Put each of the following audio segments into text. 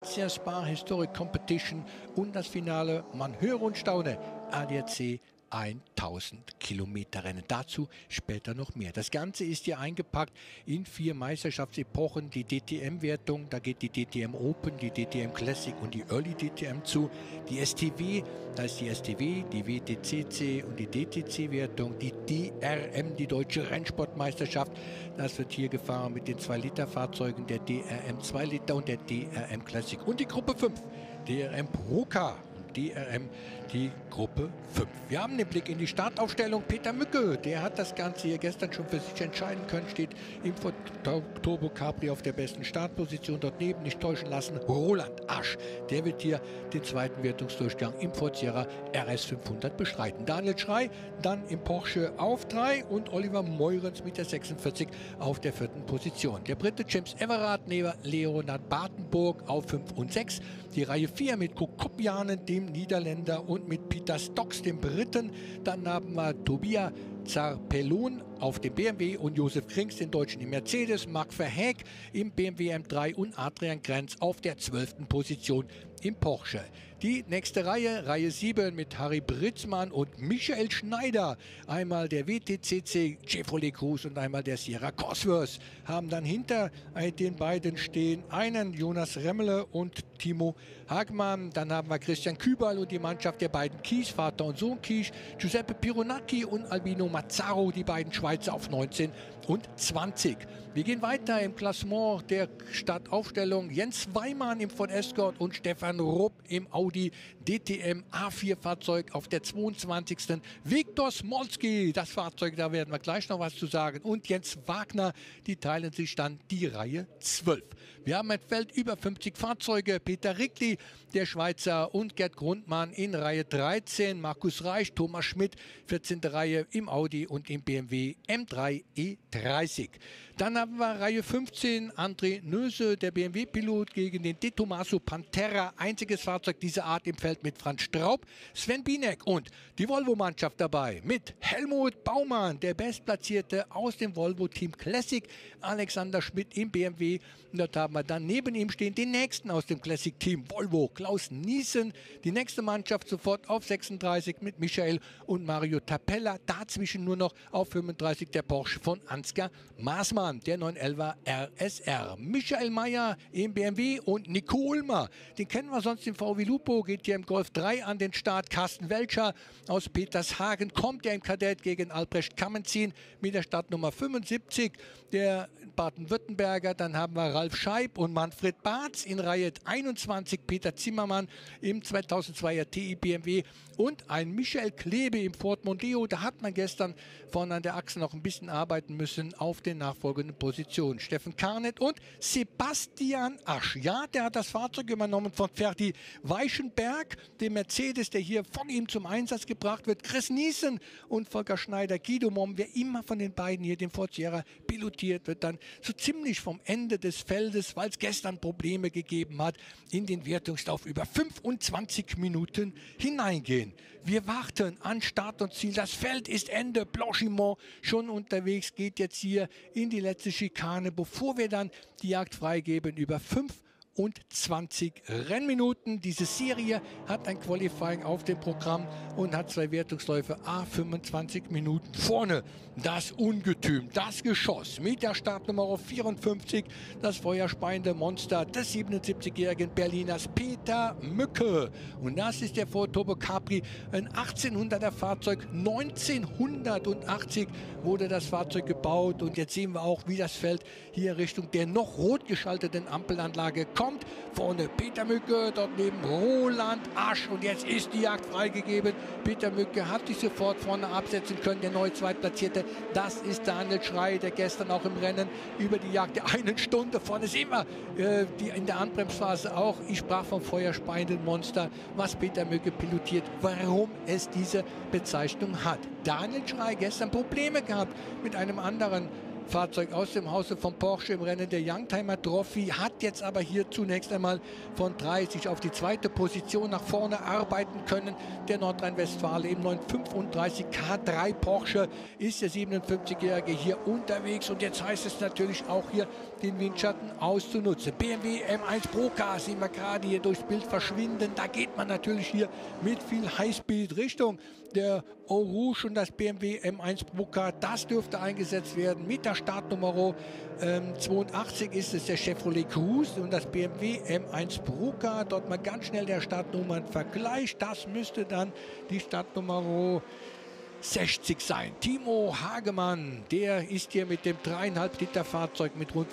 Venezia Spa Historic Competition und das Finale, man höre und staune, ADAC 1000 Kilometer Rennen. Dazu später noch mehr. Das Ganze ist hier eingepackt in 4 Meisterschaftsepochen. Die DTM-Wertung, da geht die DTM Open, die DTM Classic und die Early DTM zu. Die STW, da ist die STW, die WTCC und die DTC-Wertung. Die DRM, die Deutsche Rennsportmeisterschaft, das wird hier gefahren mit den 2-Liter-Fahrzeugen, der DRM 2 Liter und der DRM Classic. Und die Gruppe 5, DRM Procar. DRM, die Gruppe 5. Wir haben den Blick in die Startaufstellung. Peter Mücke, der hat das Ganze hier gestern schon für sich entscheiden können, steht im Turbo Capri auf der besten Startposition, dort neben nicht täuschen lassen. Roland Asch, der wird hier den zweiten Wertungsdurchgang im Ford Sierra RS 500 bestreiten. Daniel Schrei dann im Porsche auf 3 und Oliver Meurens mit der 46 auf der 4. Position. Der Brite James Everard neben Leonard Bartenburg auf 5 und 6. Die Reihe 4 mit Kokopianen, dem Niederländer, und mit Peter Stocks, dem Briten. Dann haben wir Tobias Zarpellon auf dem BMW und Josef Krings, den Deutschen, im Mercedes, Marc Verheeg im BMW M3 und Adrian Grenz auf der 12. Position im Porsche. Die nächste Reihe, Reihe 7 mit Harry Britzmann und Michael Schneider, einmal der WTCC Chevrolet Cruze und einmal der Sierra Cosworth, haben dann hinter den beiden stehen einen Jonas Remmele und Timo Hagmann. Dann haben wir Christian Küberl und die Mannschaft der beiden Kies, Vater und Sohn Kies, Giuseppe Pironacci und Albino Mazzaro, die beiden Schweizer, auf 19 und 20. Wir gehen weiter im Klassement der Startaufstellung. Jens Weimann im Ford Escort und Stefan Rupp im Audi DTM A4 Fahrzeug auf der 22. Viktor Smolski, das Fahrzeug, da werden wir gleich noch was zu sagen. Und Jens Wagner, die teilen sich dann die Reihe 12. Wir haben ein Feld über 50 Fahrzeuge. Peter Rickli, der Schweizer, und Gerd Grundmann in Reihe 13. Markus Reich, Thomas Schmidt, 14. Reihe im Audi und im BMW M3 E30. Dann haben wir Reihe 15, André Nöse, der BMW-Pilot, gegen den De Tomaso Pantera, einziges Fahrzeug dieser Art im Feld mit Franz Straub, Sven Binek und die Volvo-Mannschaft dabei mit Helmut Baumann, der Bestplatzierte aus dem Volvo-Team Classic, Alexander Schmidt im BMW. Und dort haben wir dann neben ihm stehen den nächsten aus dem Classic-Team Volvo, Klaus Niesen. Die nächste Mannschaft sofort auf 36 mit Michael und Mario Tapella. Dazwischen nur noch auf 35 der Porsche von Ansgar Maßmann, der 911er RSR. Michael Mayer im BMW und Nico Ulmer, den kennen wir sonst im VW Lupo, geht hier im Golf 3 an den Start. Carsten Welcher aus Petershagen kommt ja im Kadett gegen Albrecht Kammenzin mit der Startnummer 75. Der Baden-Württemberger, dann haben wir Ralf Scheib und Manfred Barz in Reihe 21, Peter Zimmermann im 2002er TI BMW und ein Michael Klebe im Ford Mondeo. Da hat man gestern vorne an der Achse noch ein bisschen arbeiten müssen auf den nachfolgenden Positionen. Steffen Karnet und Sebastian Asch. Ja, der hat das Fahrzeug übernommen von Ferdi Weichenberg, dem Mercedes, der hier von ihm zum Einsatz gebracht wird. Chris Niesen und Volker Schneider, Guido Momm, wer immer von den beiden hier den Ford Sierra pilotiert, wird dann so ziemlich vom Ende des Feldes, weil es gestern Probleme gegeben hat, in den Wertungslauf über 25 Minuten hineingehen. Wir warten an Start und Ziel. Das Feld ist Ende. Blanchimont schon unterwegs, geht jetzt hier in die letzte Schikane, bevor wir dann die Jagd freigeben über 25 Rennminuten. Diese Serie hat ein Qualifying auf dem Programm und hat 2 Wertungsläufe, 25 Minuten vorne. Das Ungetüm, das Geschoss mit der Startnummer 54, das feuerspeiende Monster des 77-jährigen Berliners Peter Mücke. Und das ist der Ford Turbo Capri, ein 1800er Fahrzeug. 1980 wurde das Fahrzeug gebaut und jetzt sehen wir auch, wie das Feld hier Richtung der noch rot geschalteten Ampelanlage kommt. Vorne Peter Mücke, dort neben Roland Asch und jetzt ist die Jagd freigegeben. Peter Mücke hat sich sofort vorne absetzen können, der neue Zweitplatzierte. Das ist Daniel Schrei, der gestern auch im Rennen über die Jagd der 1 Stunde vorne sehen wir in der Anbremsphase auch. Ich sprach vom feuerspeienden Monster, was Peter Mücke pilotiert, warum es diese Bezeichnung hat. Daniel Schrei gestern Probleme gehabt mit einem anderen Fahrzeug aus dem Hause von Porsche im Rennen der Youngtimer Trophy, hat jetzt aber hier zunächst einmal von 30 auf die zweite Position nach vorne arbeiten können. Der Nordrhein-Westfale im 935 K3 Porsche ist der 57-Jährige hier unterwegs und jetzt heißt es natürlich auch hier den Windschatten auszunutzen. BMW M1 Procar sehen wir gerade hier durchs Bild verschwinden. Da geht man natürlich hier mit viel Highspeed Richtung der Eau Rouge und das BMW M1 Procar. Das dürfte eingesetzt werden mit der Startnummer 82 ist es der Chevrolet Cruze und das BMW M1 Procar. Dort mal ganz schnell der Startnummernvergleich. Das müsste dann die Startnummer 60 sein. Timo Hagemann, der ist hier mit dem 3,5 Liter Fahrzeug mit rund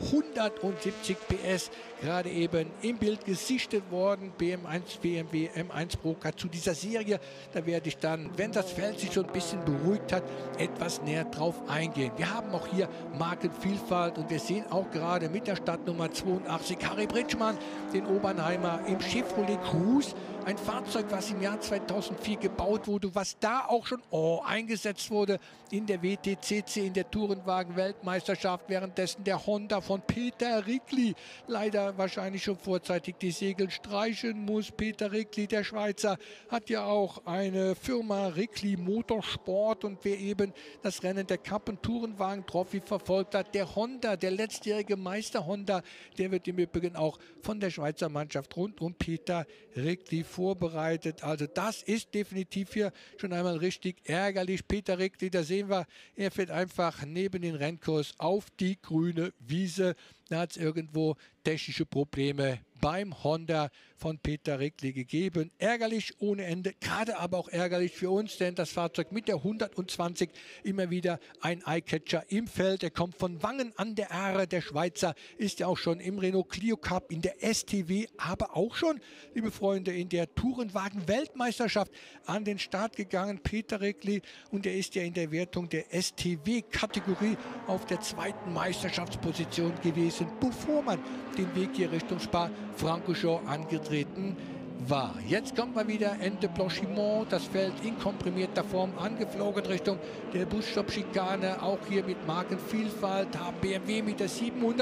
470 PS gerade eben im Bild gesichtet worden. BMW M1 Procar zu dieser Serie. Da werde ich dann, wenn das Feld sich schon ein bisschen beruhigt hat, etwas näher drauf eingehen. Wir haben auch hier Markenvielfalt und wir sehen auch gerade mit der Startnummer 82 Harry Britschmann, den Obernheimer im Chevrolet Cruze. Ein Fahrzeug, was im Jahr 2004 gebaut wurde, was da auch schon eingesetzt wurde in der WTCC, in der Tourenwagen-Weltmeisterschaft, währenddessen der Honda von Peter Rikli leider wahrscheinlich schon vorzeitig die Segel streichen muss. Peter Rikli, der Schweizer, hat ja auch eine Firma Rikli Motorsport und wer eben das Rennen der Cup- und Tourenwagen-Trophy verfolgt hat, der Honda, der letztjährige Meister Honda, der wird im Übrigen auch von der Schweizer Mannschaft rund um Peter Rikli vorbereitet. Also das ist definitiv hier schon einmal richtig ärgerlich. Peter Rikli, da sehen wir, er fährt einfach neben den Rennkurs auf die grüne Wiese. Da hat es irgendwo technische Probleme beim Honda von Peter Rikli gegeben. Ärgerlich ohne Ende, gerade aber auch ärgerlich für uns, denn das Fahrzeug mit der 120 immer wieder ein Eyecatcher im Feld. Er kommt von Wangen an der Aare. Der Schweizer ist ja auch schon im Renault Clio Cup, in der STW, aber auch schon, liebe Freunde, in der Tourenwagen-Weltmeisterschaft an den Start gegangen. Peter Rikli, und er ist ja in der Wertung der STW-Kategorie auf der zweiten Meisterschaftsposition gewesen, bevor man den Weg hier Richtung Spa-Francorchamps angetreten war. Jetzt kommt mal wieder Ende Blanchiment, das Feld in komprimierter Form angeflogen Richtung der Busstopp-Schikane, auch hier mit Markenvielfalt, BMW mit der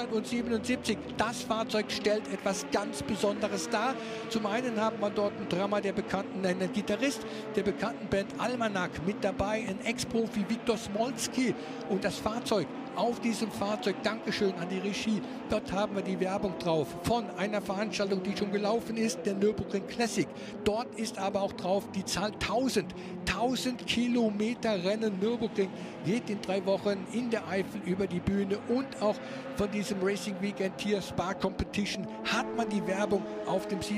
777. Das Fahrzeug stellt etwas ganz Besonderes dar. Zum einen haben wir dort einen Drummer der bekannten, einen Gitarrist der bekannten Band Almanac mit dabei, ein Ex-Profi Viktor Smolski und das Fahrzeug. Auf diesem Fahrzeug, Dankeschön an die Regie, dort haben wir die Werbung drauf von einer Veranstaltung, die schon gelaufen ist, der Nürburgring Classic. Dort ist aber auch drauf die Zahl 1000 Kilometer Rennen Nürburgring geht in 3 Wochen in der Eifel über die Bühne und auch von diesem Racing Weekend hier Spa Competition hat man die Werbung auf dem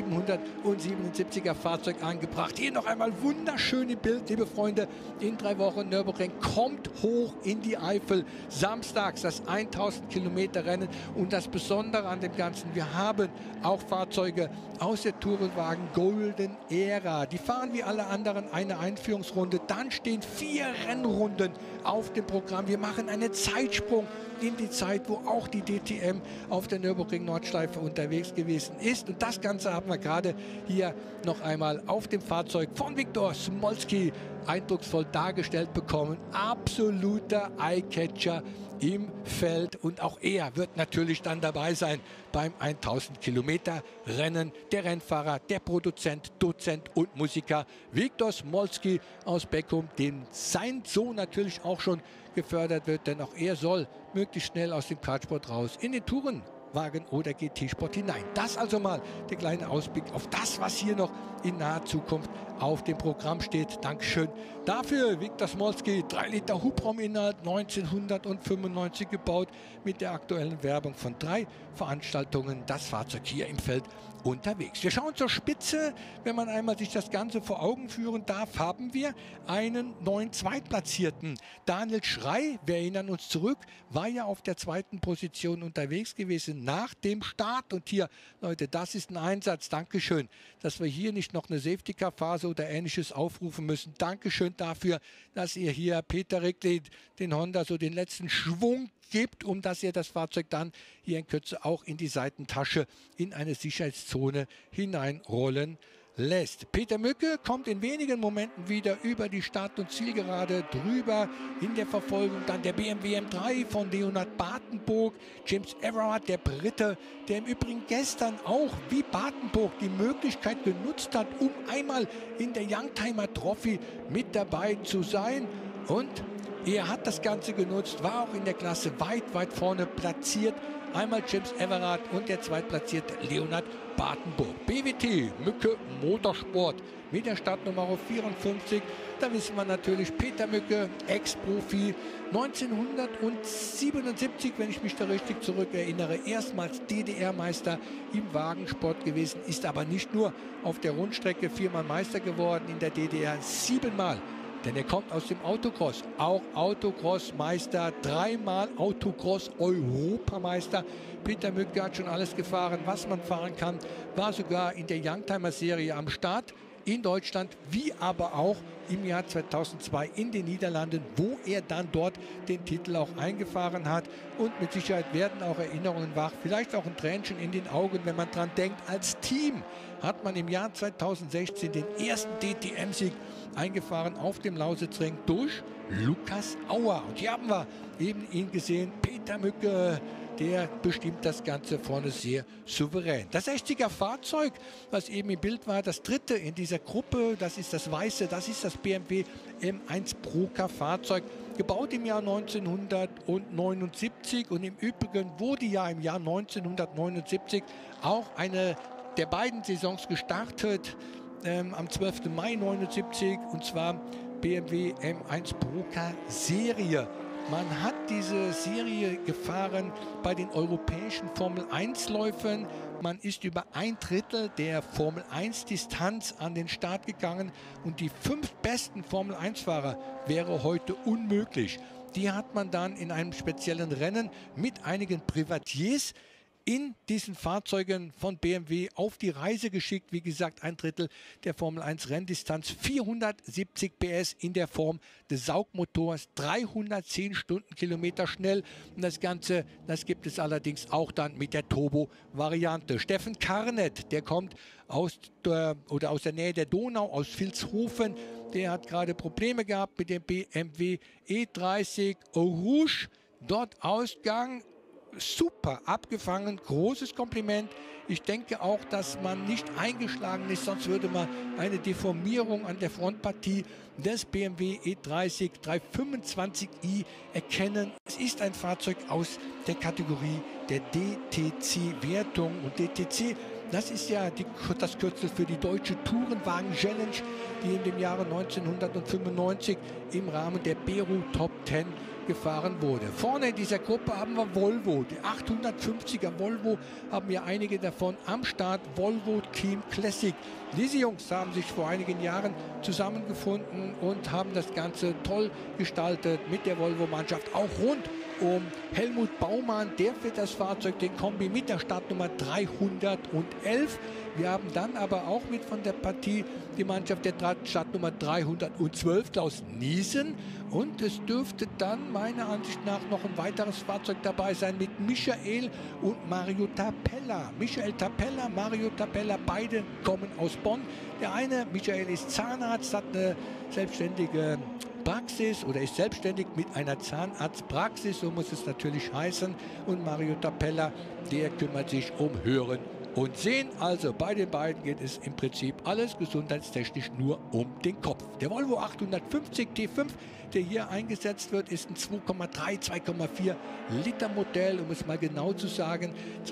777er Fahrzeug angebracht. Hier noch einmal wunderschöne Bild, liebe Freunde, in 3 Wochen Nürburgring kommt hoch in die Eifel. Samstags das 1000 Kilometer Rennen und das Besondere an dem Ganzen, wir haben auch Fahrzeuge aus der Tourenwagen Golden Era. Die fahren wie alle anderen eine Einführungsrunde, dann stehen 4 Rennrunden auf dem Programm. Wir machen einen Zeitsprung in die Zeit, wo auch die DTM auf der Nürburgring Nordschleife unterwegs gewesen ist. Und das Ganze haben wir gerade hier noch einmal auf dem Fahrzeug von Viktor Smolski eindrucksvoll dargestellt bekommen. Absoluter Eyecatcher im Feld und auch er wird natürlich dann dabei sein beim 1000 Kilometer Rennen. Der Rennfahrer, der Produzent, Dozent und Musiker Viktor Smolski aus Beckum, dem sein Sohn natürlich auch schon gefördert wird, denn auch er soll möglichst schnell aus dem Kartsport raus in den Tourenwagen oder GT-Sport hinein. Das also mal der kleine Ausblick auf das, was hier noch in naher Zukunft auf dem Programm steht. Dankeschön dafür. Viktor Smolski, 3 Liter Hubrauminhalt, 1995 gebaut, mit der aktuellen Werbung von 3 Veranstaltungen. Das Fahrzeug hier im Feld unterwegs. Wir schauen zur Spitze. Wenn man einmal sich das Ganze vor Augen führen darf, haben wir einen neuen Zweitplatzierten. Daniel Schrei, wir erinnern uns zurück, war ja auf der 2. Position unterwegs gewesen nach dem Start. Und hier, Leute, das ist ein Einsatz. Dankeschön, dass wir hier nicht noch eine Safety-Car-Phase oder Ähnliches aufrufen müssen. Dankeschön dafür, dass ihr hier Peter Rikli, den Honda, so den letzten Schwung gibt, um dass ihr das Fahrzeug dann hier in Kürze auch in die Seitentasche in eine Sicherheitszone hineinrollen lässt. Peter Mücke kommt in wenigen Momenten wieder über die Start- und Zielgerade drüber. In der Verfolgung dann der BMW M3 von Leonard Batenburg. James Everard, der Brite, der im Übrigen gestern auch wie Batenburg die Möglichkeit genutzt hat, um einmal in der Youngtimer Trophy mit dabei zu sein. Und er hat das Ganze genutzt, war auch in der Klasse weit vorne platziert. Einmal James Everard und der zweitplatzierte Leonard Batenburg. BWT Mücke Motorsport mit der Startnummer 54. Da wissen wir natürlich, Peter Mücke, Ex-Profi, 1977, wenn ich mich da richtig zurückerinnere, erstmals DDR-Meister im Wagensport gewesen, ist aber nicht nur auf der Rundstrecke 4-mal Meister geworden in der DDR, 7-mal. Denn er kommt aus dem Autocross, auch Autocross-Meister, 3-mal Autocross-Europameister. Peter Mücke hat schon alles gefahren, was man fahren kann, war sogar in der Youngtimer-Serie am Start in Deutschland, wie aber auch im Jahr 2002 in den Niederlanden, wo er dann dort den Titel auch eingefahren hat. Und mit Sicherheit werden auch Erinnerungen wach, vielleicht auch ein Tränchen in den Augen, wenn man dran denkt, als Team hat man im Jahr 2016 den ersten DTM-Sieg eingefahren auf dem Lausitzring durch Lukas Auer. Und hier haben wir eben ihn gesehen, Peter Mücke, der bestimmt das Ganze vorne sehr souverän. Das 60er Fahrzeug, was eben im Bild war, das dritte in dieser Gruppe, das ist das weiße, das ist das BMW M1 Procar Fahrzeug, gebaut im Jahr 1979 und im Übrigen wurde ja im Jahr 1979 auch eine der beiden Saisons gestartet, am 12. Mai 1979, und zwar BMW M1 Procar Serie. Man hat diese Serie gefahren bei den europäischen Formel-1-Läufen. Man ist über 1/3 der Formel-1-Distanz an den Start gegangen und die 5 besten Formel-1-Fahrer wäre heute unmöglich. Die hat man dann in einem speziellen Rennen mit einigen Privatiers in diesen Fahrzeugen von BMW auf die Reise geschickt. Wie gesagt, 1/3 der Formel 1 Renndistanz, 470 PS in der Form des Saugmotors, 310 Stundenkilometer schnell. Und das Ganze, das gibt es allerdings auch dann mit der Turbo-Variante. Steffen Karnet, der kommt aus der Nähe der Donau, aus Vilshofen. Der hat gerade Probleme gehabt mit dem BMW E30 Rouge. Dort Ausgang super abgefangen, großes Kompliment. Ich denke auch, dass man nicht eingeschlagen ist, sonst würde man eine Deformierung an der Frontpartie des BMW E30 325i erkennen. Es ist ein Fahrzeug aus der Kategorie der DTC-Wertung, und DTC, das ist ja das Kürzel für die Deutsche Tourenwagen Challenge, die in dem Jahre 1995 im Rahmen der Beru Top 10 gefahren wurde. Vorne in dieser Gruppe haben wir Volvo, die 850er Volvo, haben ja einige davon am Start, Volvo Team Classic. Diese Jungs haben sich vor einigen Jahren zusammengefunden und haben das Ganze toll gestaltet mit der Volvo-Mannschaft, auch rund um Helmut Baumann, der für das Fahrzeug, den Kombi mit der Startnummer 311. Wir haben dann aber auch mit von der Partie die Mannschaft der Startnummer 312, Klaus Niesen. Und es dürfte dann meiner Ansicht nach noch ein weiteres Fahrzeug dabei sein mit Michael und Mario Tapella. Michael Tapella, Mario Tapella, beide kommen aus Bonn. Der eine, Michael, ist Zahnarzt, hat eine selbstständige Praxis oder ist selbstständig mit einer Zahnarztpraxis, so muss es natürlich heißen. Und Mario Tapella, der kümmert sich um Hören und Sehen. Also bei den beiden geht es im Prinzip alles gesundheitstechnisch nur um den Kopf. Der Volvo 850 T5, der hier eingesetzt wird, ist ein 2,3, 2,4 Liter Modell, um es mal genau zu sagen.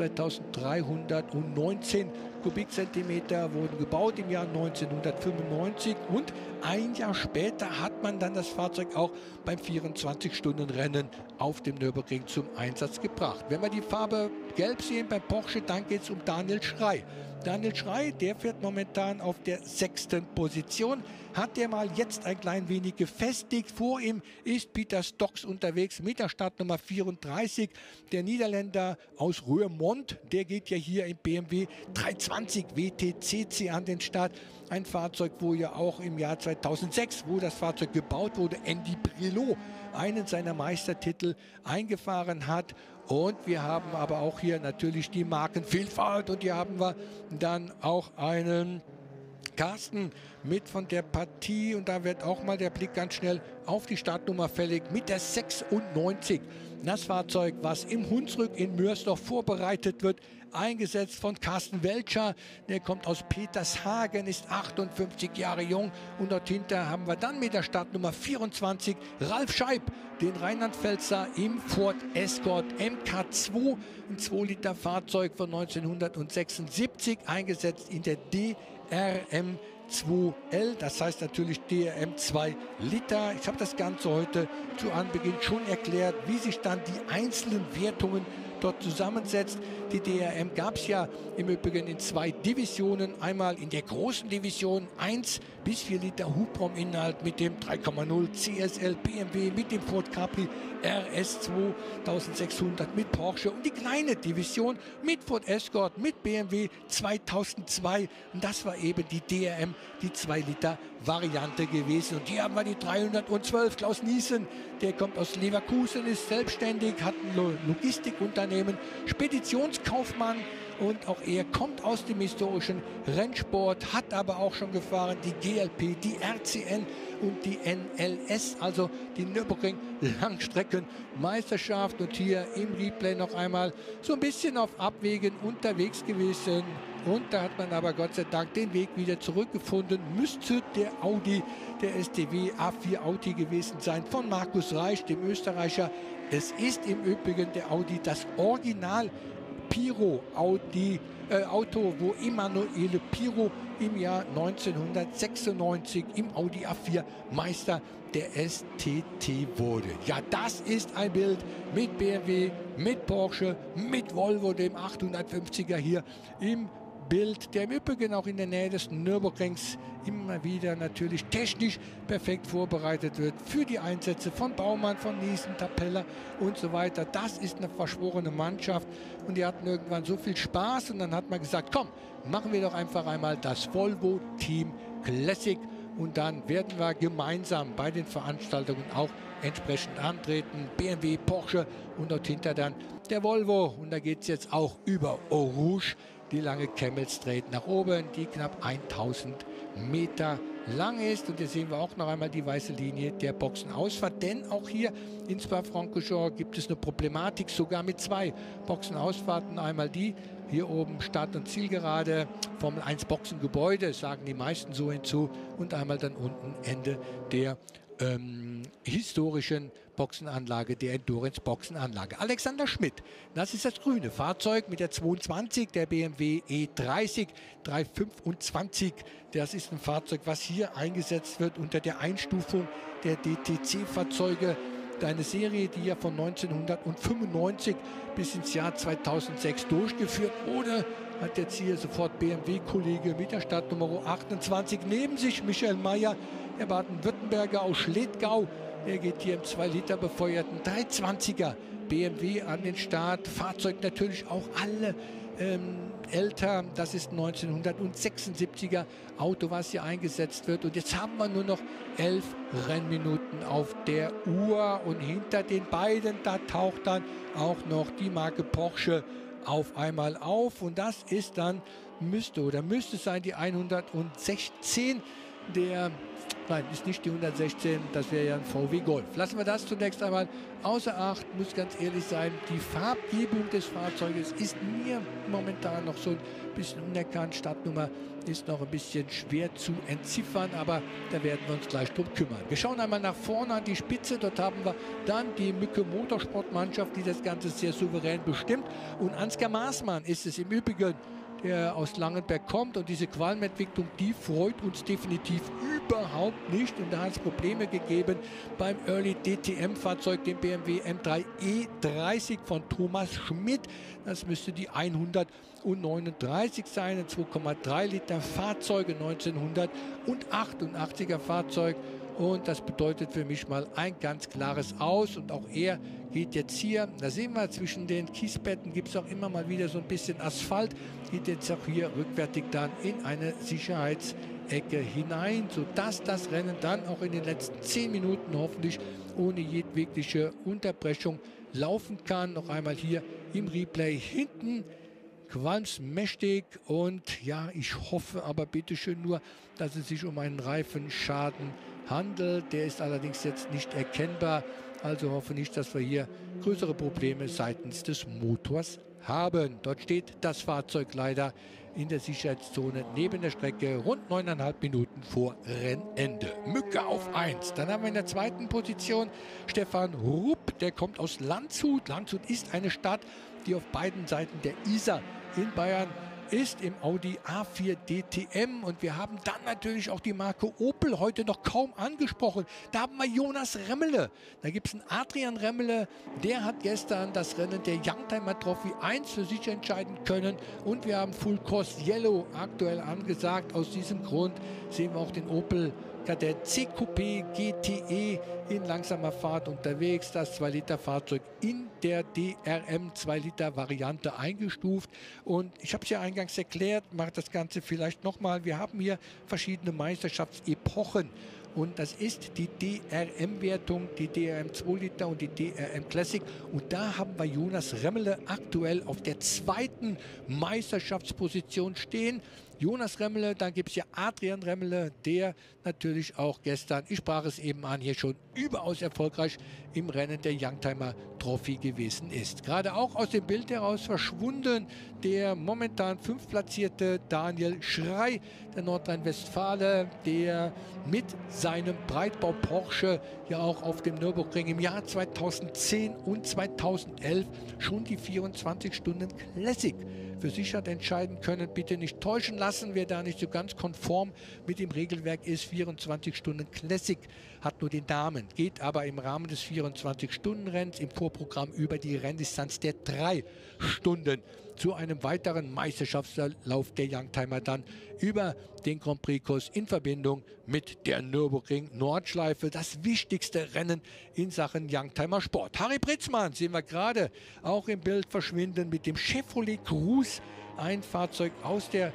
2319 Kubikzentimeter wurden gebaut im Jahr 1995 und ein Jahr später hat man dann das Fahrzeug auch beim 24-Stunden-Rennen auf dem Nürburgring zum Einsatz gebracht. Wenn wir die Farbe gelb sehen bei Porsche, dann geht es um Daniel Schrey. Daniel Schrey, der fährt momentan auf der 6. Position. Hat der mal jetzt ein klein wenig gefestigt. Vor ihm ist Peter Stocks unterwegs mit der Startnummer 34. Der Niederländer aus Roermond, der geht ja hier im BMW 320 WTCC an den Start. Ein Fahrzeug, wo ja auch im Jahr 2006, wo das Fahrzeug gebaut wurde, Andy Brillo einen seiner Meistertitel eingefahren hat. Und wir haben aber auch hier natürlich die Markenvielfalt, und hier haben wir dann auch einen Carsten mit von der Partie und da wird auch mal der Blick ganz schnell auf die Startnummer fällig mit der 96. Das Fahrzeug, was im Hunsrück in Mörsdorf vorbereitet wird, eingesetzt von Carsten Welcher. Der kommt aus Petershagen, ist 58 Jahre jung. Und dort hinter haben wir dann mit der Startnummer 24 Ralf Scheib, den Rheinland-Pfälzer im Ford Escort MK2. Ein 2-Liter-Fahrzeug von 1976, eingesetzt in der DRM 2L, das heißt natürlich DRM 2 Liter. Ich habe das Ganze heute zu Anbeginn schon erklärt, wie sich dann die einzelnen Wertungen dort zusammensetzt. Die DRM gab es ja im Übrigen in 2 Divisionen. Einmal in der großen Division 1 bis 4 Liter Hubrauminhalt mit dem 3,0 CSL BMW, mit dem Ford Capri RS 2600 mit Porsche und die kleine Division mit Ford Escort, mit BMW 2002. Und das war eben die DRM, die 2 Liter Variante gewesen. Und hier haben wir die 312. Klaus Niesen, der kommt aus Leverkusen, ist selbstständig, hat ein Logistikunternehmen, Speditionskaufmann. Und auch er kommt aus dem historischen Rennsport, hat aber auch schon gefahren die GLP, die RCN und die NLS, also die Nürburgring Langstreckenmeisterschaft. Und hier im Replay noch einmal so ein bisschen auf Abwägen unterwegs gewesen. Und da hat man aber Gott sei Dank den Weg wieder zurückgefunden. Müsste der Audi, der STW A4 Audi gewesen sein von Markus Reich, dem Österreicher. Es ist im Übrigen der Audi, das Original Piro Auto, wo Emanuele Piro im Jahr 1996 im Audi A4 Meister der STT wurde. Ja, das ist ein Bild mit BMW, mit Porsche, mit Volvo, dem 850er hier im Bild, der im Übrigen auch in der Nähe des Nürburgrings immer wieder natürlich technisch perfekt vorbereitet wird für die Einsätze von Baumann, von Niesen, Tapella und so weiter. Das ist eine verschworene Mannschaft und die hatten irgendwann so viel Spaß und dann hat man gesagt, komm, machen wir doch einfach einmal das Volvo Team Classic und dann werden wir gemeinsam bei den Veranstaltungen auch entsprechend antreten. BMW, Porsche und dort hinter dann der Volvo und da geht es jetzt auch über Eau Rouge. Die lange Camel Straight nach oben, die knapp 1000 Meter lang ist. Und hier sehen wir auch noch einmal die weiße Linie der Boxenausfahrt. Denn auch hier in Spa-Francorchamps gibt es eine Problematik, sogar mit 2 Boxenausfahrten. Einmal die hier oben Start- und Zielgerade, Formel 1 Boxengebäude, sagen die meisten so hinzu. Und einmal dann unten Ende der historischen Boxenanlage, der Endurance Boxenanlage. Alexander Schmidt, das ist das grüne Fahrzeug mit der 22, der BMW E30 325. Das ist ein Fahrzeug, was hier eingesetzt wird unter der Einstufung der DTC-Fahrzeuge. Eine Serie, die ja von 1995 bis ins Jahr 2006 durchgeführt wurde, hat jetzt hier sofort BMW-Kollege mit der Startnummer 28 neben sich, Michael Mayer, der Baden-Württemberger aus Schledgau. Der geht hier im 2 Liter befeuerten 320er BMW an den Start. Fahrzeug natürlich auch alle älter. Das ist ein 1976er Auto, was hier eingesetzt wird. Und jetzt haben wir nur noch 11 Rennminuten auf der Uhr. Und hinter den beiden, da taucht dann auch noch die Marke Porsche auf einmal auf. Und das ist dann, müsste sein, die 116 der... Nein, ist nicht die 116, das wäre ja ein VW Golf. Lassen wir das zunächst einmal außer Acht, muss ganz ehrlich sein, die Farbgebung des Fahrzeuges ist mir momentan noch so ein bisschen unerkannt. Startnummer ist noch ein bisschen schwer zu entziffern, aber da werden wir uns gleich drum kümmern. Wir schauen einmal nach vorne an die Spitze, dort haben wir dann die Mücke Motorsportmannschaft, die das Ganze sehr souverän bestimmt. Und Ansgar Maßmann ist es im Übrigen, der aus Langenberg kommt, und diese Qualmentwicklung, die freut uns definitiv überhaupt nicht, und da hat es Probleme gegeben beim Early DTM-Fahrzeug, dem BMW M3 E30 von Thomas Schmidt. Das müsste die 139 sein, ein 2,3 Liter Fahrzeug, 1988er Fahrzeug. Und das bedeutet für mich mal ein ganz klares Aus. Und auch er geht jetzt hier, da sehen wir, zwischen den Kiesbetten gibt es auch immer mal wieder so ein bisschen Asphalt. Geht jetzt auch hier rückwärtig dann in eine Sicherheitsecke hinein, sodass das Rennen dann auch in den letzten 10 Minuten hoffentlich ohne jedwegliche Unterbrechung laufen kann. Noch einmal hier im Replay hinten qualmsmächtig und ja, ich hoffe aber bitteschön nur, dass es sich um einen Reifenschaden handelt. Der ist allerdings jetzt nicht erkennbar, also hoffe nicht, dass wir hier größere Probleme seitens des Motors haben. Dort steht das Fahrzeug leider in der Sicherheitszone neben der Strecke rund 9,5 Minuten vor Rennende. Mücke auf 1. Dann haben wir in der zweiten Position Stefan Rupp, der kommt aus Landshut. Landshut ist eine Stadt, die auf beiden Seiten der Isar in Bayern ist, im Audi A4 DTM. Und wir haben dann natürlich auch die Marke Opel heute noch kaum angesprochen. Da haben wir Jonas Remmele. Da gibt es einen Adrian Remmele, der hat gestern das Rennen der Youngtimer Trophy 1 für sich entscheiden können. Und wir haben Full Course Yellow aktuell angesagt. Aus diesem Grund sehen wir auch den Opel Kadett CQP GTE in langsamer Fahrt unterwegs. Das 2-Liter-Fahrzeug in der DRM 2-Liter-Variante eingestuft. Und ich habe es ja eingangs erklärt, mache das Ganze vielleicht nochmal. Wir haben hier verschiedene Meisterschaftsepochen. Und das ist die DRM-Wertung, die DRM 2 Liter und die DRM Classic. Und da haben wir Jonas Remmele aktuell auf der zweiten Meisterschaftsposition stehen. Jonas Remmele, dann gibt es ja Adrian Remmele, der natürlich auch gestern, ich sprach es eben an, hier schon überaus erfolgreich im Rennen der Youngtimer Trophy gewesen ist. Gerade auch aus dem Bild heraus verschwunden der momentan 5. platzierte Daniel Schrei, der Nordrhein-Westfale, der mit seinem Breitbau Porsche ja auch auf dem Nürburgring im Jahr 2010 und 2011 schon die 24 Stunden Classic für sich hat entscheiden können. Bitte nicht täuschen lassen, wer da nicht so ganz konform mit dem Regelwerk ist. 24 Stunden Classic hat nur den Namen, geht aber im Rahmen des 24-Stunden-Renns im Vorprogramm über die Renndistanz der 3 Stunden zu einem weiteren Meisterschaftslauf der Youngtimer dann über den Grand Prix-Kurs in Verbindung mit der Nürburgring Nordschleife. Das wichtigste Rennen in Sachen Youngtimer Sport. Harry Pritzmann sehen wir gerade auch im Bild verschwinden mit dem Chevrolet Cruze, ein Fahrzeug aus der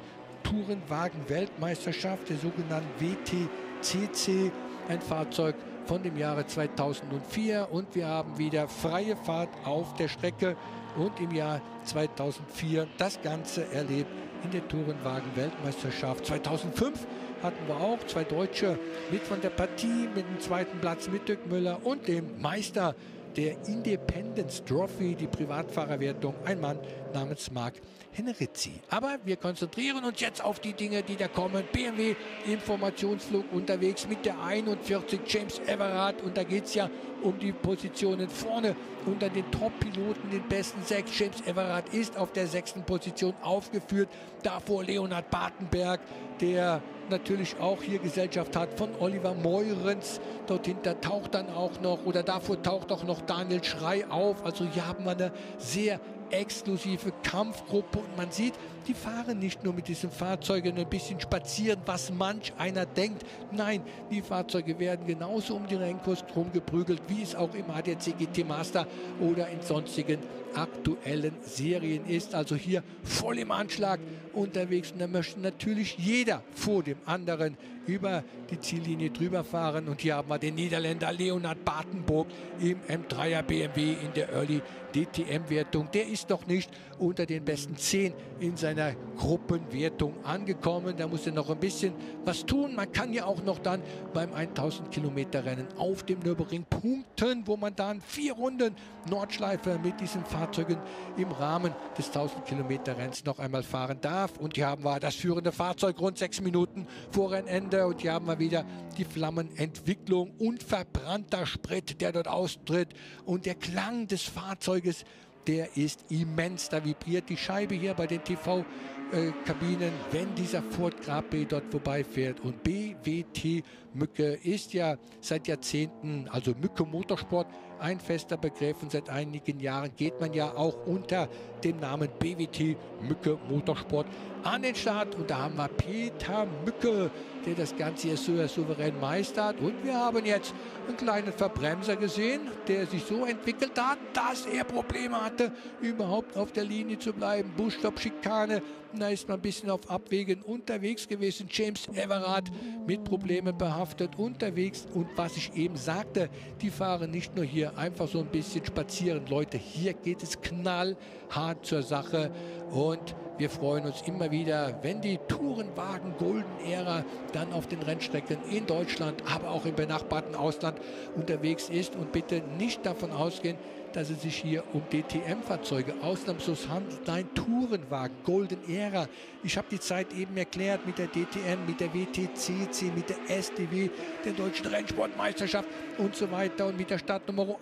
Tourenwagen-Weltmeisterschaft, der sogenannten WTCC, ein Fahrzeug von dem Jahre 2004 und wir haben wieder freie Fahrt auf der Strecke und im Jahr 2004 das Ganze erlebt in der Tourenwagen-Weltmeisterschaft. 2005 hatten wir auch 2 Deutsche mit von der Partie, mit dem 2. Platz mit Dirk Müller und dem Meister der Independence Trophy, die Privatfahrerwertung, ein Mann namens Marc Henrizzi. Aber wir konzentrieren uns jetzt auf die Dinge, die da kommen. BMW Informationsflug unterwegs mit der 41 James Everard und da geht es ja um die Positionen vorne unter den Top-Piloten, den besten 6. James Everard ist auf der 6. Position aufgeführt. Davor Leonhard Bartenberg, der natürlich auch hier Gesellschaft hat von Oliver Meurens. Dort hinter taucht dann auch noch, oder davor taucht auch noch Daniel Schrei auf. Also hier haben wir eine sehr exklusive Kampfgruppe und man sieht, die fahren nicht nur mit diesen Fahrzeugen ein bisschen spazieren, was manch einer denkt. Nein, die Fahrzeuge werden genauso um den Rennkurs drum geprügelt, wie es auch im ADAC GT Master oder in sonstigen aktuellen Serien ist. Also hier voll im Anschlag unterwegs und da möchte natürlich jeder vor dem anderen über die Ziellinie drüber fahren. Und hier haben wir den Niederländer Leonhard Bartenburg im M3er BMW in der Early DTM-Wertung. Der ist noch nicht unter den besten 10 in seiner Gruppenwertung angekommen. Da muss er noch ein bisschen was tun. Man kann ja auch noch dann beim 1000 Kilometer Rennen auf dem Nürburgring punkten, wo man dann 4 Runden Nordschleife mit diesen Fahrzeugen im Rahmen des 1000 Kilometer Renns noch einmal fahren darf. Und hier haben wir das führende Fahrzeug rund 6 Minuten vor Rennende. Und hier haben wir wieder die Flammenentwicklung und verbrannter Sprit, der dort austritt. Und der Klang des Fahrzeuges, der ist immens. Da vibriert die Scheibe hier bei den TV-Kabinen, wenn dieser Ford Grapé dort vorbeifährt. Und BWT Mücke ist ja seit Jahrzehnten, also Mücke Motorsport, ein fester Begriff. Und seit einigen Jahren geht man ja auch unter dem Namen BWT Mücke Motorsport an den Start. Und da haben wir Peter Mücke, der das Ganze hier so souverän meistert. Und wir haben jetzt einen kleinen Verbremser gesehen, der sich so entwickelt hat, dass er Probleme hatte, überhaupt auf der Linie zu bleiben. Busstopp-Schikane, da ist man ein bisschen auf Abwägen unterwegs gewesen. James Everard mit Problemen behaftet unterwegs. Und was ich eben sagte, die fahren nicht nur hier einfach so ein bisschen spazieren. Leute, hier geht es knallhart Tat zur Sache und wir freuen uns immer wieder, wenn die Tourenwagen Golden Era dann auf den Rennstrecken in Deutschland, aber auch im benachbarten Ausland unterwegs ist. Und bitte nicht davon ausgehen, dass es sich hier um DTM-Fahrzeuge ausnahmslos handelt. Nein, Tourenwagen, Golden Era. Ich habe die Zeit eben erklärt mit der DTM, mit der WTCC, mit der SDW, der Deutschen Rennsportmeisterschaft und so weiter. Und mit der Startnummer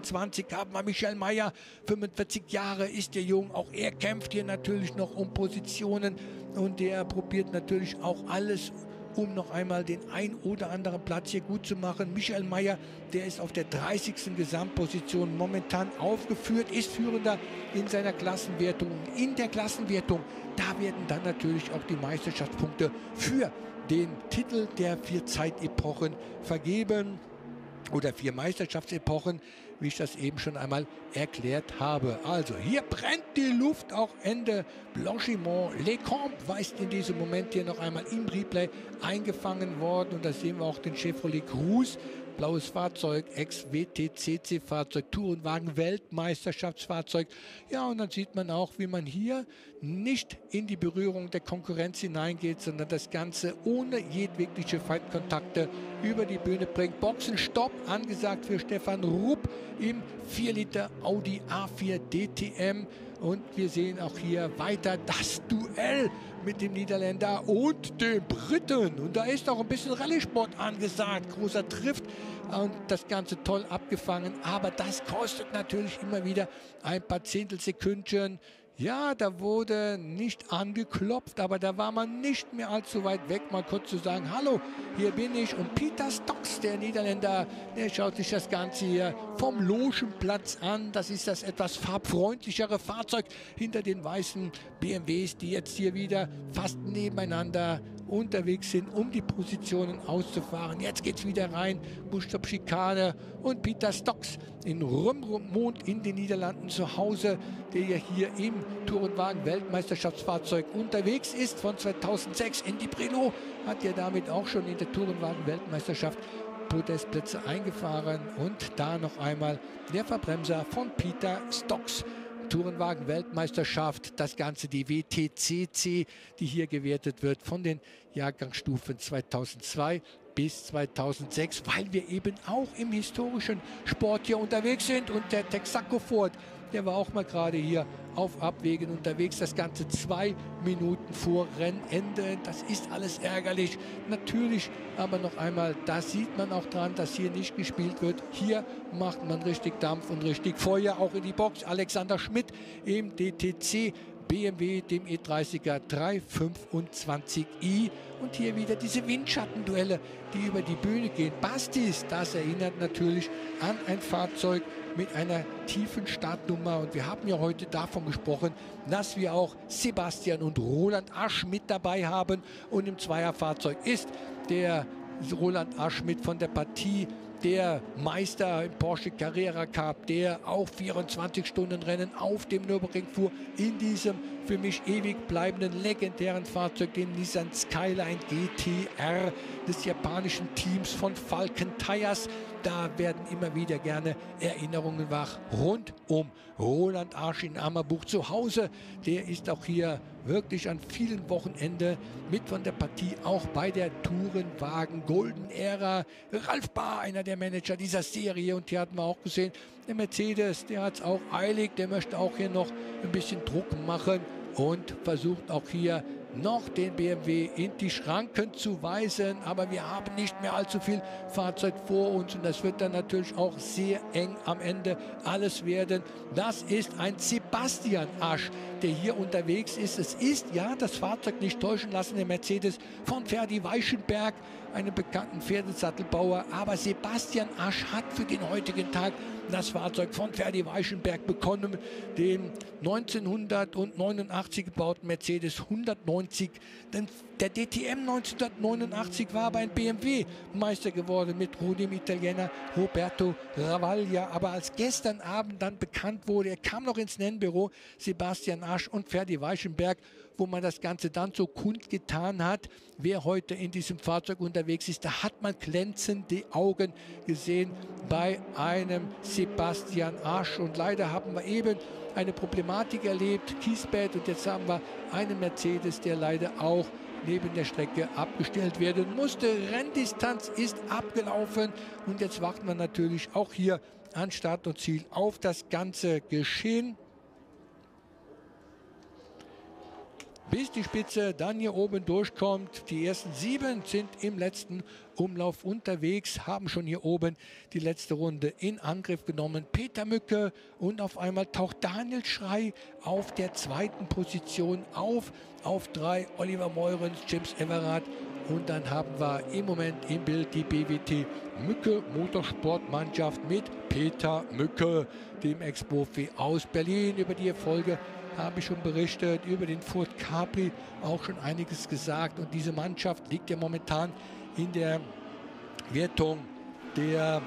28 haben wir Michael Mayer, 45 Jahre ist der Jung. Auch er kämpft hier natürlich noch um Positionen und der probiert natürlich auch alles, um noch einmal den ein oder anderen Platz hier gut zu machen. Michael Mayer, der ist auf der 30. Gesamtposition momentan aufgeführt, ist Führender in seiner Klassenwertung. In der Klassenwertung, da werden dann natürlich auch die Meisterschaftspunkte für den Titel der 4 Zeitepochen vergeben oder 4 Meisterschaftsepochen, wie ich das eben schon einmal erklärt habe. Also hier brennt die Luft, auch Ende Blanchimont-les-Camps weist in diesem Moment hier noch einmal im Replay eingefangen worden. Und da sehen wir auch den Chevrolet Cruze, blaues Fahrzeug, Ex-WTCC-Fahrzeug, Tourenwagen, Weltmeisterschaftsfahrzeug. Ja, und dann sieht man auch, wie man hier nicht in die Berührung der Konkurrenz hineingeht, sondern das Ganze ohne jedwegliche Feindkontakte über die Bühne bringt. Boxenstopp angesagt für Stefan Rupp im 4 Liter Audi A4 DTM. Und wir sehen auch hier weiter das Duell mit dem Niederländer und dem Briten. Und da ist auch ein bisschen Rallye-Sport angesagt. Großer Drift und das Ganze toll abgefangen. Aber das kostet natürlich immer wieder ein paar Zehntelsekündchen. Ja, da wurde nicht angeklopft, aber da war man nicht mehr allzu weit weg, mal kurz zu sagen, hallo, hier bin ich. Und Peter Stocks, der Niederländer, der schaut sich das Ganze hier vom Logenplatz an. Das ist das etwas farbfreundlichere Fahrzeug hinter den weißen BMWs, die jetzt hier wieder fast nebeneinander unterwegs sind, um die Positionen auszufahren. Jetzt geht es wieder rein, Buschstop-Schikane und Peter Stocks in Roermond in den Niederlanden zu Hause, der ja hier im Tourenwagen-Weltmeisterschaftsfahrzeug unterwegs ist. Von 2006 in die Breno hat ja damit auch schon in der Tourenwagen-Weltmeisterschaft Podestplätze eingefahren. Und da noch einmal der Verbremser von Peter Stocks. Tourenwagen-Weltmeisterschaft, das Ganze die WTCC, die hier gewertet wird von den Jahrgangsstufen 2002 bis 2006, weil wir eben auch im historischen Sport hier unterwegs sind. Und der Texaco Ford, der war auch mal gerade hier auf Abwägen unterwegs. Das Ganze 2 Minuten vor Rennende. Das ist alles ärgerlich. Natürlich aber noch einmal, da sieht man auch dran, dass hier nicht gespielt wird. Hier macht man richtig Dampf und richtig Feuer. Auch in die Box. Alexander Schmidt im DTC BMW, dem E30er 325i. Und hier wieder diese Windschattenduelle, die über die Bühne gehen. Bastis, das erinnert natürlich an ein Fahrzeug mit einer tiefen Startnummer. Und wir haben ja heute davon gesprochen, dass wir auch Sebastian und Roland Asch mit dabei haben. Und im Zweierfahrzeug ist der Roland Asch mit von der Partie, der Meister im Porsche Carrera Cup, der auch 24-Stunden-Rennen auf dem Nürburgring fuhr, in diesem für mich ewig bleibenden legendären Fahrzeug, dem Nissan Skyline GT-R des japanischen Teams von Falcon Tires. Da werden immer wieder gerne Erinnerungen wach rund um Roland Asch in Ammerbuch zu Hause. Der ist auch hier wirklich an vielen Wochenenden mit von der Partie, auch bei der Tourenwagen Golden Era. Ralf Bahr, einer der Manager dieser Serie, und hier hatten wir auch gesehen, der Mercedes, der hat es auch eilig, der möchte auch hier noch ein bisschen Druck machen und versucht auch hier noch den BMW in die Schranken zu weisen, aber wir haben nicht mehr allzu viel Fahrzeug vor uns und das wird dann natürlich auch sehr eng am Ende alles werden. Das ist ein Sebastian Asch, der hier unterwegs ist. Es ist, ja, das Fahrzeug nicht täuschen lassen, der Mercedes von Ferdi Weichenberg, einem bekannten Pferdesattelbauer, aber Sebastian Asch hat für den heutigen Tag das Fahrzeug von Ferdi Weichenberg bekommen, den 1989 gebauten Mercedes 190. Denn der DTM 1989 war aber ein BMW Meister geworden mit dem Italiener Roberto Ravaglia. Aber als gestern Abend dann bekannt wurde, er kam noch ins Nennbüro, Sebastian Asch und Ferdi Weichenberg, wo man das Ganze dann so kundgetan hat, wer heute in diesem Fahrzeug unterwegs ist. Da hat man glänzende Augen gesehen bei einem Sebastian Asch. Und leider haben wir eben eine Problematik erlebt, Kiesbett, und jetzt haben wir einen Mercedes, der leider auch neben der Strecke abgestellt werden musste. Renndistanz ist abgelaufen und jetzt warten wir natürlich auch hier an Start und Ziel auf das ganze Geschehen. Bis die Spitze dann hier oben durchkommt. Die ersten 7 sind im letzten Umlauf unterwegs, haben schon hier oben die letzte Runde in Angriff genommen. Peter Mücke, und auf einmal taucht Daniel Schrei auf der zweiten Position auf 3 Oliver Meurens, James Everard, und dann haben wir im Moment im Bild die BWT Mücke Motorsportmannschaft mit Peter Mücke, dem Ex-Profi aus Berlin. Über die Erfolge habe ich schon berichtet, über den Ford Capri auch schon einiges gesagt, und diese Mannschaft liegt ja momentan in der Wertung der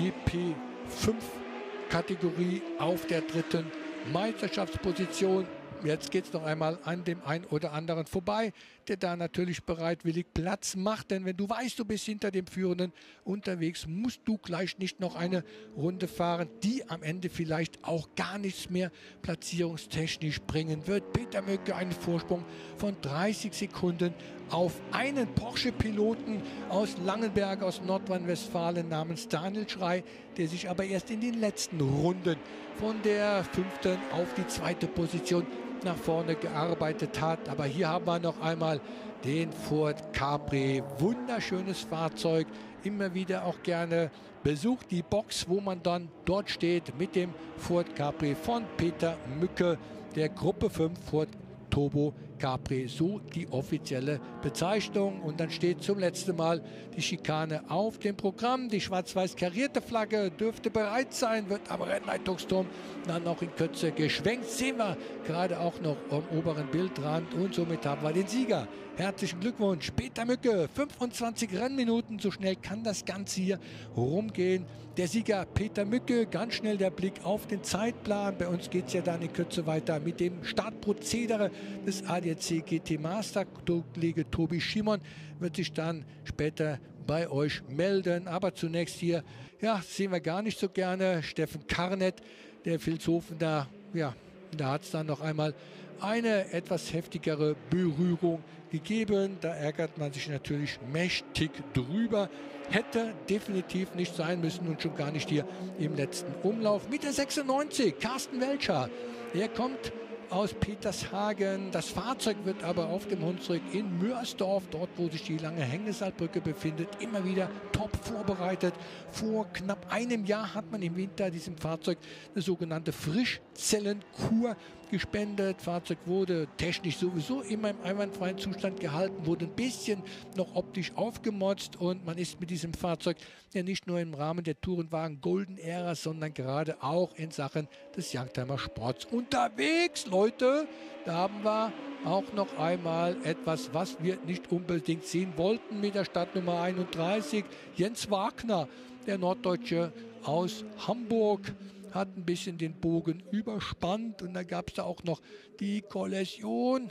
GP5-Kategorie auf der 3. Meisterschaftsposition. Jetzt geht es noch einmal an dem einen oder anderen vorbei, der da natürlich bereitwillig Platz macht. Denn wenn du weißt, du bist hinter dem Führenden unterwegs, musst du gleich nicht noch eine Runde fahren, die am Ende vielleicht auch gar nichts mehr platzierungstechnisch bringen wird. Peter Mücke einen Vorsprung von 30 Sekunden auf einen Porsche-Piloten aus Langenberg aus Nordrhein-Westfalen namens Daniel Schrei, der sich aber erst in den letzten Runden von der 5. auf die 2. Position nach vorne gearbeitet hat. Aber hier haben wir noch einmal den Ford Capri. Wunderschönes Fahrzeug, immer wieder auch gerne besucht die Box, wo man dann dort steht mit dem Ford Capri von Peter Mücke, der Gruppe 5 Ford Turbo Capri, so die offizielle Bezeichnung. Und dann steht zum letzten Mal die Schikane auf dem Programm. Die schwarz-weiß karierte Flagge dürfte bereit sein, wird am Rennleitungsturm dann noch in Kürze geschwenkt. Sehen wir gerade auch noch am oberen Bildrand, und somit haben wir den Sieger. Herzlichen Glückwunsch, Peter Mücke. 25 Rennminuten, so schnell kann das Ganze hier rumgehen. Der Sieger Peter Mücke, ganz schnell der Blick auf den Zeitplan. Bei uns geht es ja dann in Kürze weiter mit dem Startprozedere des ADAC GT Master. Kollege Tobi Schimon wird sich dann später bei euch melden. Aber zunächst hier, ja, sehen wir gar nicht so gerne, Steffen Karnet, der Vilshofener, ja, da hat es dann noch einmal eine etwas heftigere Berührung gegeben. Da ärgert man sich natürlich mächtig drüber. Hätte definitiv nicht sein müssen und schon gar nicht hier im letzten Umlauf. Mit der 96, Carsten Welcher. Er kommt aus Petershagen. Das Fahrzeug wird aber auf dem Hunsrück in Mörsdorf, dort wo sich die lange Hängeseilbrücke befindet, immer wieder top vorbereitet. Vor knapp einem Jahr hat man im Winter diesem Fahrzeug eine sogenannte Frischzellenkur gespendet. Fahrzeug wurde technisch sowieso immer im einwandfreien Zustand gehalten, wurde ein bisschen noch optisch aufgemotzt, und man ist mit diesem Fahrzeug ja nicht nur im Rahmen der Tourenwagen Golden Era, sondern gerade auch in Sachen des Youngtimer Sports unterwegs, Leute. Da haben wir auch noch einmal etwas, was wir nicht unbedingt sehen wollten, mit der Startnummer 31. Jens Wagner, der Norddeutsche aus Hamburg, hat ein bisschen den Bogen überspannt, und da gab es da auch noch die Kollision.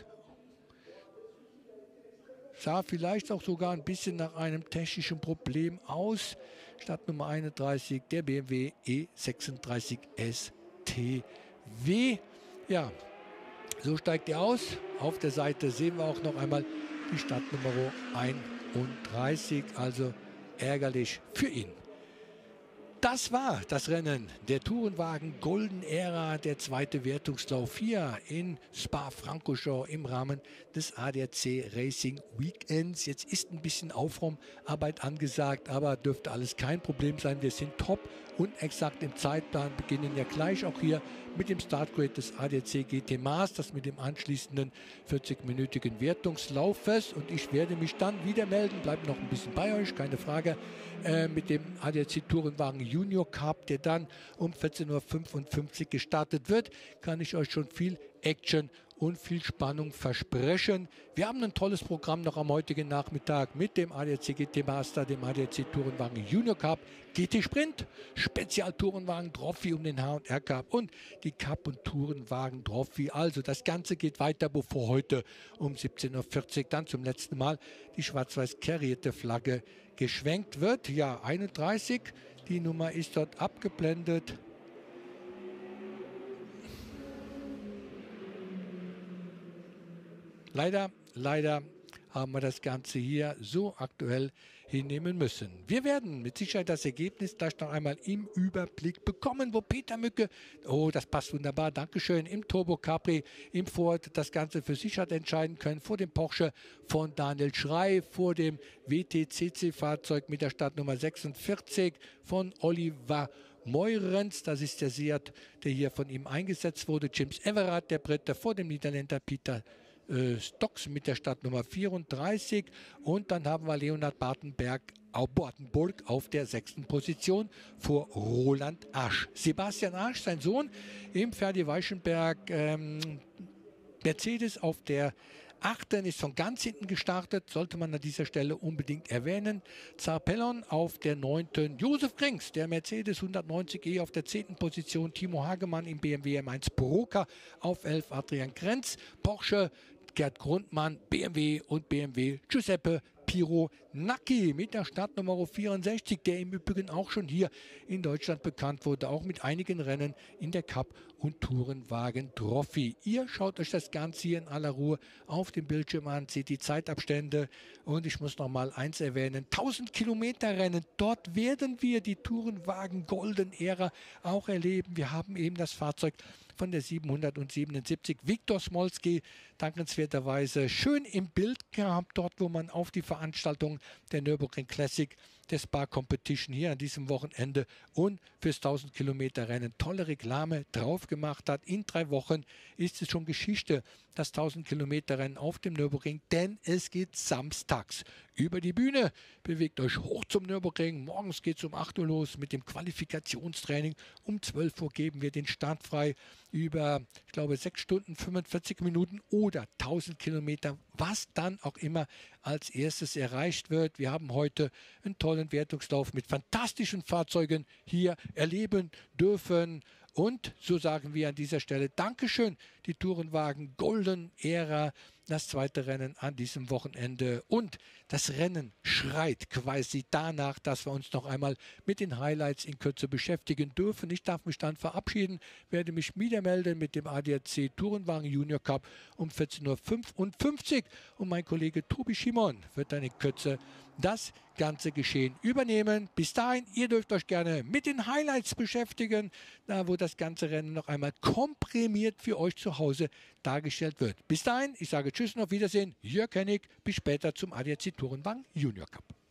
Sah vielleicht auch sogar ein bisschen nach einem technischen Problem aus. Startnummer 31, der BMW E36 STW. Ja, so steigt er aus. Auf der Seite sehen wir auch noch einmal die Startnummer 31, also ärgerlich für ihn. Das war das Rennen der Tourenwagen Golden Era, der zweite Wertungslauf hier in Spa-Francorchamps im Rahmen des ADAC Racing Weekends. Jetzt ist ein bisschen Aufräumarbeit angesagt, aber dürfte alles kein Problem sein. Wir sind top und exakt im Zeitplan, beginnen ja gleich auch hier mit dem Startgrid des ADAC GT Masters mit dem anschließenden 40-minütigen Wertungslaufes, und ich werde mich dann wieder melden, bleibt noch ein bisschen bei euch, keine Frage, mit dem ADAC Tourenwagen Junior Cup, der dann um 14:55 Uhr gestartet wird. Kann ich euch schon viel Action und viel Spannung versprechen. Wir haben ein tolles Programm noch am heutigen Nachmittag mit dem ADAC GT Master, dem ADAC Tourenwagen Junior Cup, GT Sprint, Spezialtourenwagen Trophy um den H&R Cup und die Cup- und Tourenwagen Trophy. Also das Ganze geht weiter, bevor heute um 17:40 Uhr dann zum letzten Mal die schwarz-weiß karierte Flagge geschwenkt wird. Ja, 31, die Nummer ist dort abgeblendet. Leider haben wir das Ganze hier so aktuell hinnehmen müssen. Wir werden mit Sicherheit das Ergebnis gleich noch einmal im Überblick bekommen, wo Peter Mücke, oh, das passt wunderbar, Dankeschön, im Turbo Capri, im Ford das Ganze für sich hat entscheiden können, vor dem Porsche von Daniel Schrey, vor dem WTCC-Fahrzeug mit der Startnummer 46 von Oliver Meurens, das ist der Seat, der hier von ihm eingesetzt wurde, James Everard, der Brite, vor dem Niederländer Peter Stocks mit der Startnummer 34 und dann haben wir Leonhard Bartenburg auf der 6. Position vor Roland Asch. Sebastian Asch, sein Sohn, im Ferdi Weichenberg Mercedes auf der 8. ist von ganz hinten gestartet, sollte man an dieser Stelle unbedingt erwähnen. Zarpellon auf der 9. Josef Krings, der Mercedes 190e auf der 10. Position. Timo Hagemann im BMW M1 Proca auf 11. Adrian Krenz. Porsche Gerd Grundmann, BMW und BMW Giuseppe Pironacci mit der Startnummer 64, der im Übrigen auch schon hier in Deutschland bekannt wurde, auch mit einigen Rennen in der Cup- und Tourenwagen Trophy. Ihr schaut euch das Ganze hier in aller Ruhe auf dem Bildschirm an, seht die Zeitabstände und ich muss noch mal eins erwähnen, 1000 Kilometer Rennen, dort werden wir die Tourenwagen Golden Ära auch erleben. Wir haben eben das Fahrzeug von der 777. Viktor Smolski, dankenswerterweise schön im Bild gehabt, dort wo man auf die Veranstaltung der Nürburgring Classic der Spa Competition hier an diesem Wochenende und fürs 1000 Kilometer Rennen tolle Reklame drauf gemacht hat. In 3 Wochen ist es schon Geschichte, das 1000 Kilometer Rennen auf dem Nürburgring, denn es geht samstags über die Bühne. Bewegt euch hoch zum Nürburgring. Morgens geht es um 8 Uhr los mit dem Qualifikationstraining. Um 12 Uhr geben wir den Start frei über, ich glaube, 6 Stunden, 45 Minuten oder 1000 Kilometer, was dann auch immer als erstes erreicht wird. Wir haben heute einen tollen Wertungslauf mit fantastischen Fahrzeugen hier erleben dürfen. Und so sagen wir an dieser Stelle Dankeschön, die Tourenwagen Golden Ära, das zweite Rennen an diesem Wochenende. Und das Rennen schreit quasi danach, dass wir uns noch einmal mit den Highlights in Kürze beschäftigen dürfen. Ich darf mich dann verabschieden, werde mich wieder melden mit dem ADAC Tourenwagen Junior Cup um 14:55 Uhr. Und mein Kollege Tobi Schimon wird dann in Kürze das ganze Geschehen übernehmen. Bis dahin, ihr dürft euch gerne mit den Highlights beschäftigen, da wo das ganze Rennen noch einmal komprimiert für euch zu Hause dargestellt wird. Bis dahin, ich sage Tschüss und auf Wiedersehen. Jörg Hennig, bis später zum ADAC Tourenwagen Junior Cup.